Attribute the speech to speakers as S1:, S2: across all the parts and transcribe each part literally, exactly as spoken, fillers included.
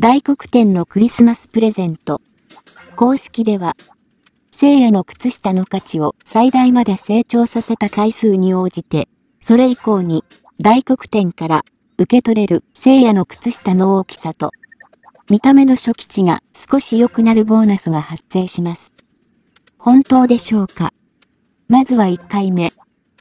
S1: 大黒天のクリスマスプレゼント。公式では、聖夜の靴下の価値を最大まで成長させた回数に応じて、それ以降に大黒天から受け取れる聖夜の靴下の大きさと、見た目の初期値が少し良くなるボーナスが発生します。本当でしょうか？まずはいっかいめ。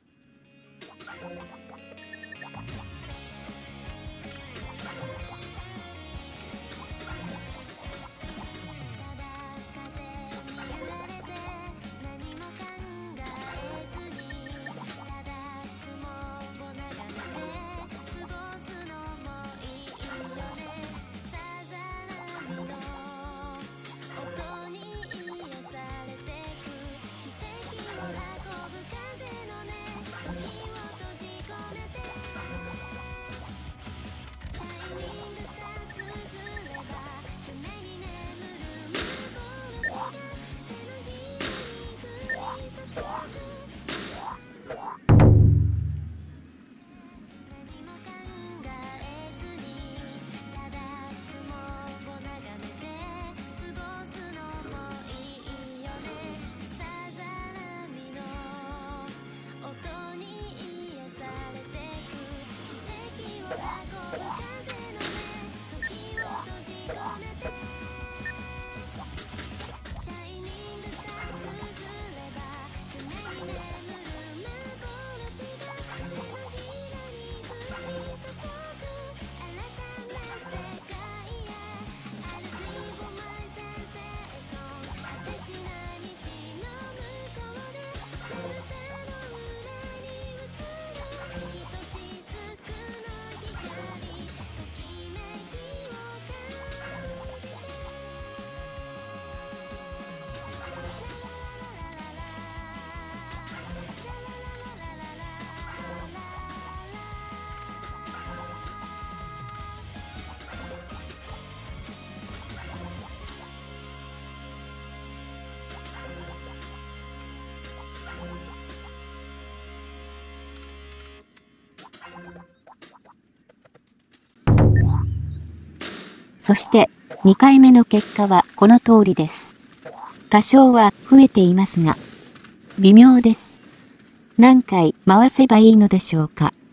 S1: そしてにかいめの結果はこの通りです。多少は増えていますが、微妙です。何回回せばいいのでしょうか。